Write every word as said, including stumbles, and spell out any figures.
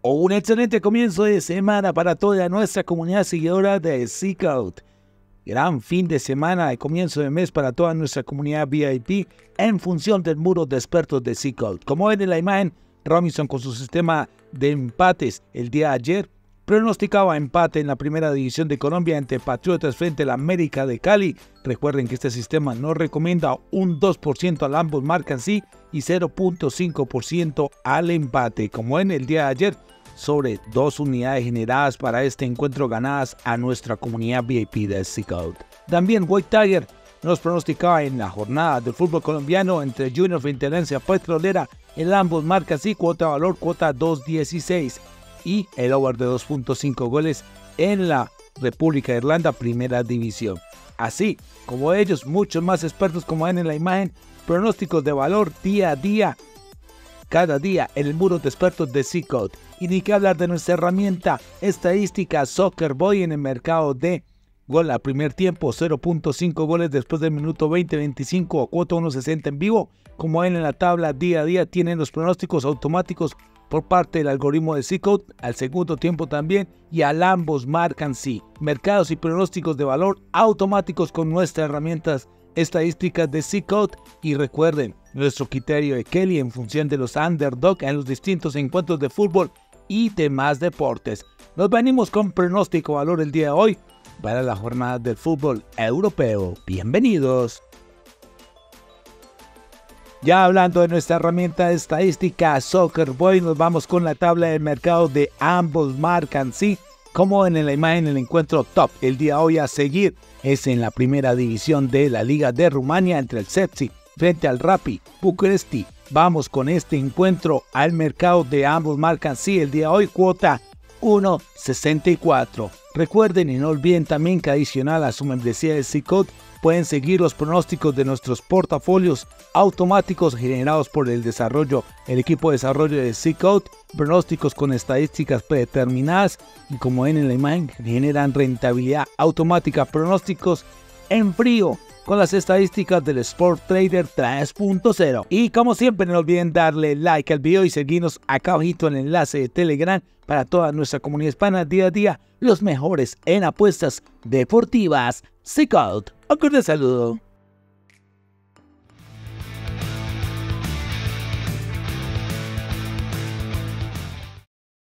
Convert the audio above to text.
Un excelente comienzo de semana para toda nuestra comunidad seguidora de Seacout. Gran fin de semana de comienzo de mes para toda nuestra comunidad V I P en función del muro de expertos de Seacout. Como ven en la imagen, Robinson con su sistema de empates el día de ayer pronosticaba empate en la primera división de Colombia entre Patriotas frente a la América de Cali. Recuerden que este sistema nos recomienda un dos por ciento al ambos marcan sí y cero punto cinco por ciento al empate. Como en el día de ayer, sobre dos unidades generadas para este encuentro ganadas a nuestra comunidad V I P de Seacout. También White Tiger nos pronosticaba en la jornada del fútbol colombiano entre Junior frente a Alianza Petrolera, el ambos marcan sí, cuota valor, cuota dos dieciséis. Y el over de dos punto cinco goles en la República de Irlanda, primera división. Así como ellos, muchos más expertos como ven en la imagen, pronósticos de valor día a día, cada día en el muro de expertos de Seacout. Y ni que hablar de nuestra herramienta estadística Soccer Boy en el mercado de gol al primer tiempo, cero punto cinco goles después del minuto veinte veinticinco o cuota uno sesenta en vivo. Como ven en la tabla día a día, tienen los pronósticos automáticos por parte del algoritmo de Seacout, al segundo tiempo también, y al ambos marcan sí. Mercados y pronósticos de valor automáticos con nuestras herramientas estadísticas de Seacout. Y recuerden, nuestro criterio de Kelly en función de los underdog en los distintos encuentros de fútbol y demás deportes. Nos venimos con pronóstico valor el día de hoy para la jornada del fútbol europeo. Bienvenidos. Ya hablando de nuestra herramienta estadística Soccer Boy, nos vamos con la tabla del mercado de ambos marcan sí. Como en la imagen, el encuentro top el día de hoy a seguir es en la primera división de la Liga de Rumania entre el Sepsi frente al Rapid București. Vamos con este encuentro al mercado de ambos marcan sí el día de hoy, cuota uno sesenta y cuatro. Recuerden y no olviden también que adicional a su membresía de Seacout pueden seguir los pronósticos de nuestros portafolios automáticos generados por el desarrollo, el equipo de desarrollo de Seacout, pronósticos con estadísticas predeterminadas y como ven en la imagen generan rentabilidad automática, pronósticos en frío con las estadísticas del Sport Trader tres punto cero. Y como siempre no olviden darle like al video y seguirnos acá abajito en el enlace de Telegram para toda nuestra comunidad hispana día a día, los mejores en apuestas deportivas. Seacout, un cordial saludo.